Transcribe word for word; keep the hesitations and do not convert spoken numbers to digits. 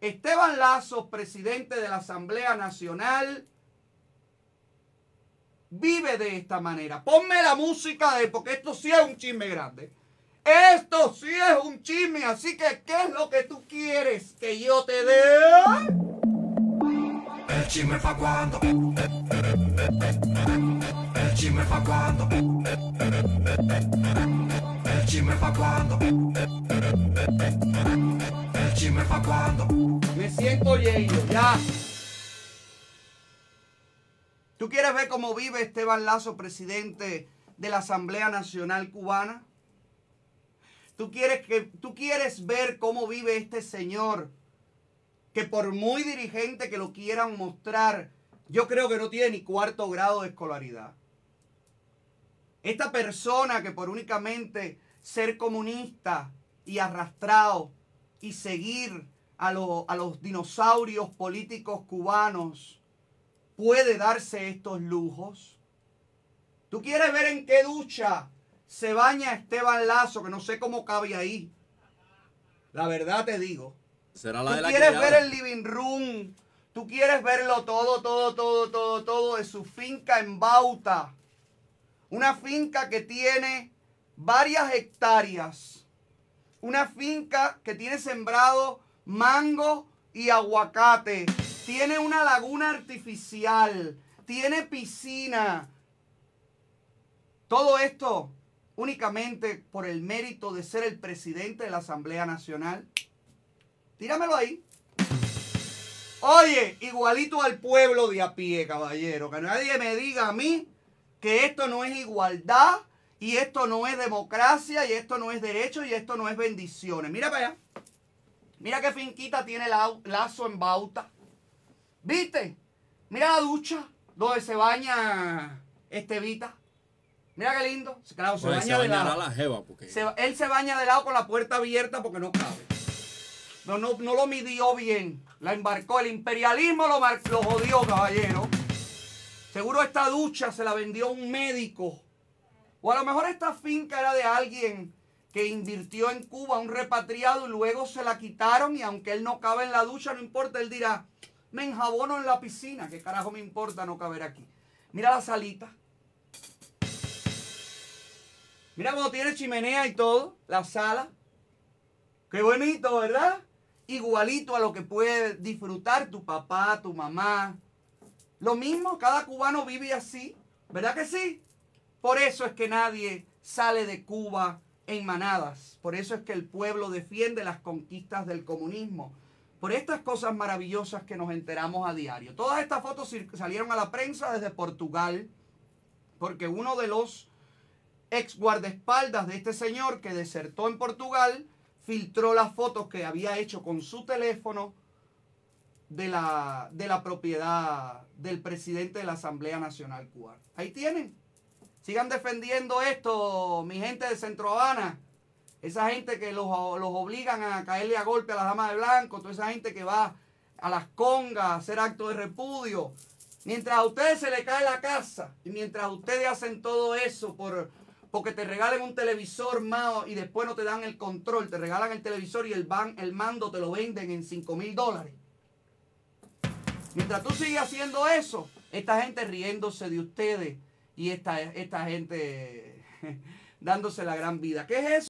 Esteban Lazo, presidente de la Asamblea Nacional, vive de esta manera. Ponme la música de, porque esto sí es un chisme grande. Esto sí es un chisme, así que ¿qué es lo que tú quieres que yo te dé? El chisme fa cuando. El chisme fa cuando. El chisme fa cuando. El chisme fa cuando. Me siento lleno, ya. ¿Tú quieres ver cómo vive Esteban Lazo, presidente de la Asamblea Nacional Cubana? ¿Tú quieres, que, ¿Tú quieres ver cómo vive este señor que por muy dirigente que lo quieran mostrar, yo creo que no tiene ni cuarto grado de escolaridad? Esta persona que por únicamente ser comunista y arrastrado y seguir a, lo, a los dinosaurios políticos cubanos puede darse estos lujos. ¿Tú quieres ver en qué ducha se baña Esteban Lazo, que no sé cómo cabe ahí? La verdad te digo. ¿Será la ¿Tú de la quieres criada? ver el living room? ¿Tú quieres verlo todo, todo, todo, todo, todo de su finca en Bauta? Una finca que tiene varias hectáreas. Una finca que tiene sembrado mango y aguacate. Tiene una laguna artificial. Tiene piscina. Todo esto únicamente por el mérito de ser el presidente de la Asamblea Nacional. Tíramelo ahí. Oye, igualito al pueblo de a pie, caballero. Que nadie me diga a mí que esto no es igualdad y esto no es democracia y esto no es derecho y esto no es bendiciones. Mira para allá. Mira qué finquita tiene Lazo en Bauta. ¿Viste? Mira la ducha donde se baña Estevita. Mira qué lindo. Claro, se Pues baña se de lado. la jeva porque... Se, él se baña de lado con la puerta abierta porque no cabe. No, no, no lo midió bien. La embarcó. El imperialismo lo, mar, lo jodió, caballero. Seguro esta ducha se la vendió un médico. O a lo mejor esta finca era de alguien que invirtió en Cuba, un repatriado, y luego se la quitaron. Y aunque él no cabe en la ducha, no importa. Él dirá, me enjabono en la piscina. ¿Qué carajo me importa no caber aquí? Mira la salita. Mira cómo tiene chimenea y todo. La sala. Qué bonito, ¿verdad? Igualito a lo que puede disfrutar tu papá, tu mamá. Lo mismo, cada cubano vive así. ¿Verdad que sí? Por eso es que nadie sale de Cuba en manadas. Por eso es que el pueblo defiende las conquistas del comunismo. Por estas cosas maravillosas que nos enteramos a diario. Todas estas fotos salieron a la prensa desde Portugal. Porque uno de los ex guardaespaldas de este señor que desertó en Portugal filtró las fotos que había hecho con su teléfono de la, de la propiedad del presidente de la Asamblea Nacional Cubana. Ahí tienen. Sigan defendiendo esto, mi gente de Centro Habana. Esa gente que los, los obligan a caerle a golpe a las damas de blanco. Toda esa gente que va a las congas a hacer actos de repudio. Mientras a ustedes se les cae la casa y mientras ustedes hacen todo eso por... porque te regalen un televisor más y después no te dan el control. Te regalan el televisor y el, ban, el mando te lo venden en cinco mil dólares. Mientras tú sigues haciendo eso, esta gente riéndose de ustedes y esta, esta gente dándose la gran vida. ¿Qué es eso?